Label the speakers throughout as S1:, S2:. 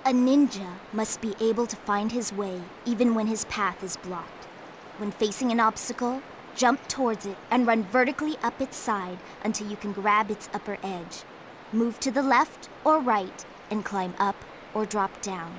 S1: A ninja must be able to find his way even when his path is blocked. When facing an obstacle, jump towards it and run vertically up its side until you can grab its upper edge. Move to the left or right and climb up or drop down.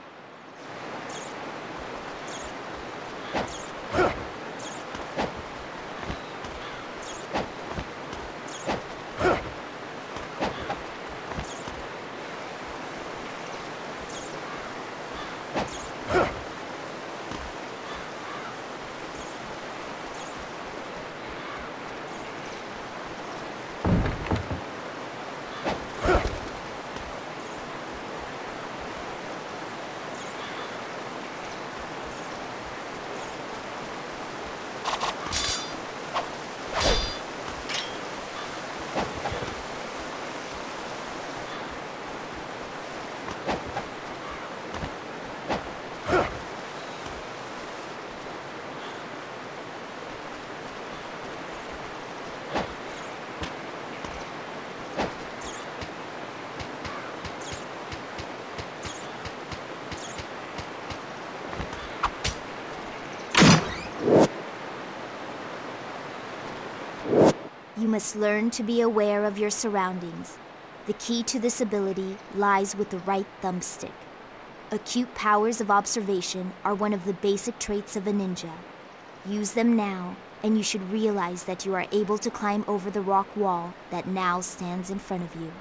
S1: You must learn to be aware of your surroundings. The key to this ability lies with the right thumbstick. Acute powers of observation are one of the basic traits of a ninja. Use them now, and you should realize that you are able to climb over the rock wall that now stands in front of you.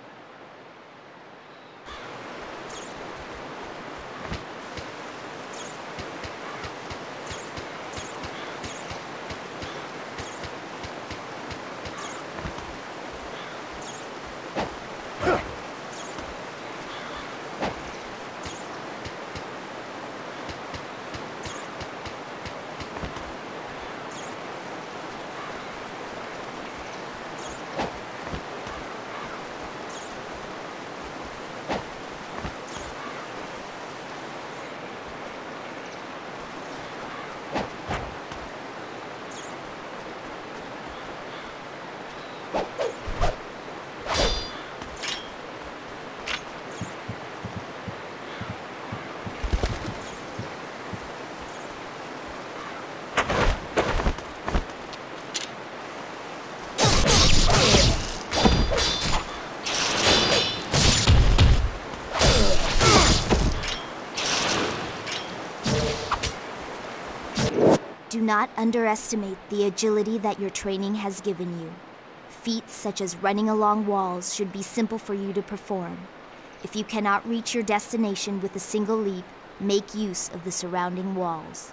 S1: Do not underestimate the agility that your training has given you. Feats such as running along walls should be simple for you to perform. If you cannot reach your destination with a single leap, make use of the surrounding walls.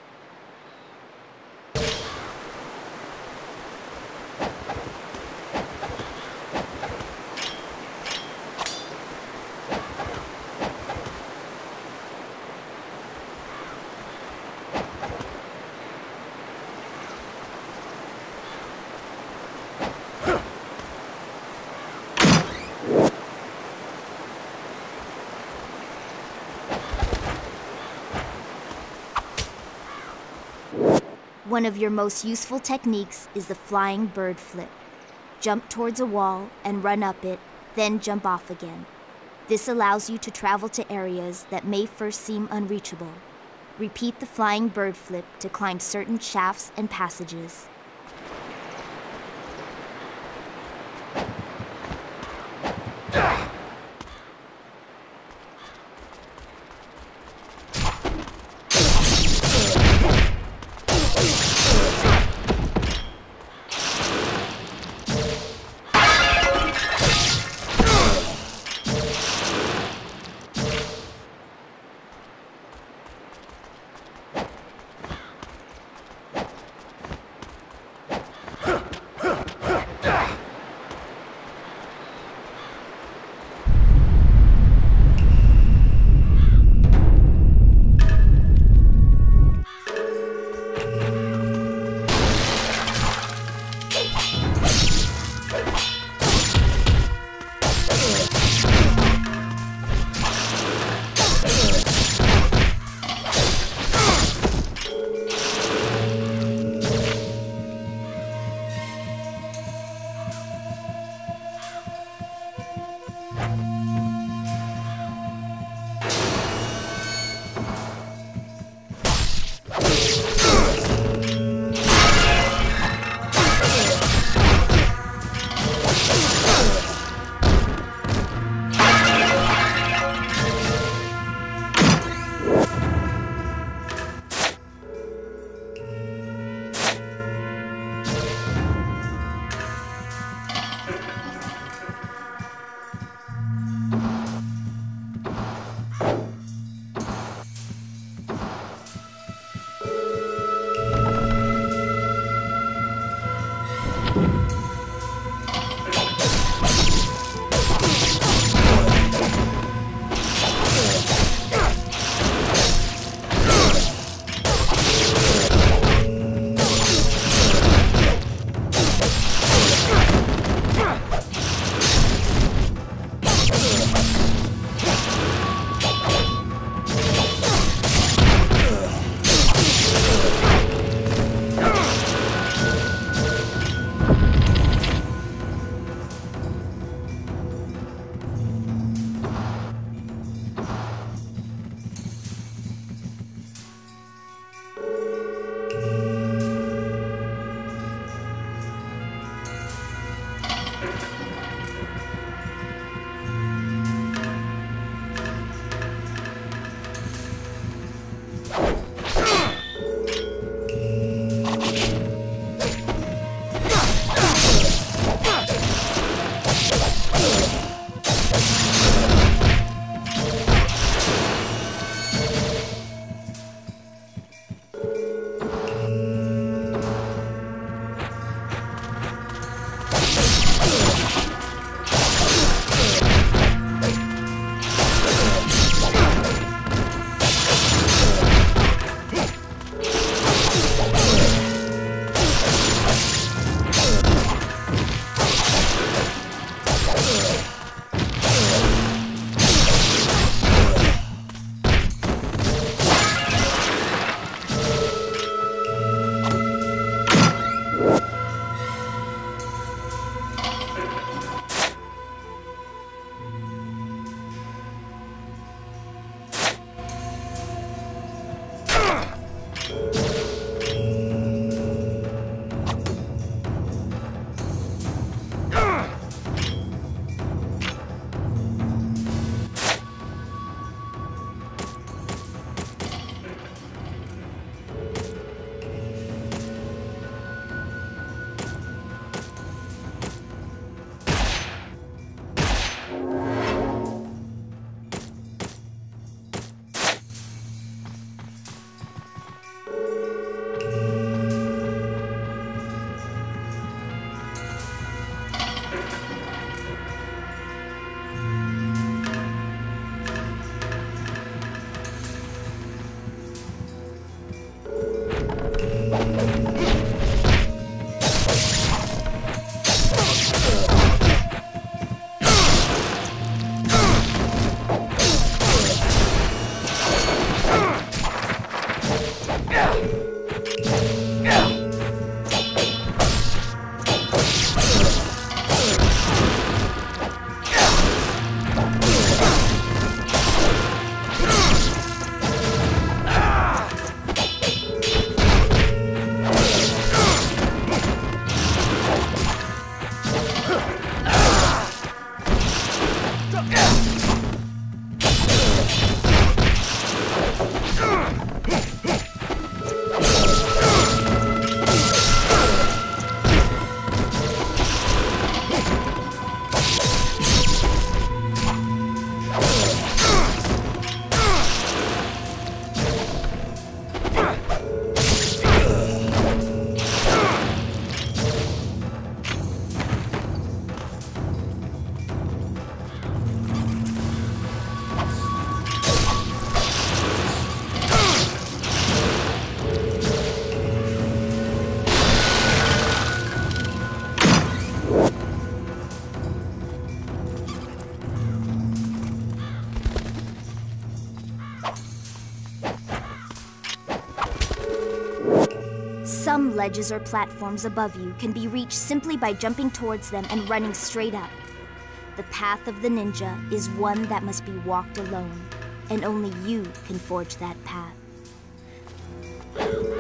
S1: One of your most useful techniques is the flying bird flip. Jump towards a wall and run up it, then jump off again. This allows you to travel to areas that may first seem unreachable. Repeat the flying bird flip to climb certain shafts and passages. Some ledges or platforms above you can be reached simply by jumping towards them and running straight up. The path of the ninja is one that must be walked alone, and only you can forge that path.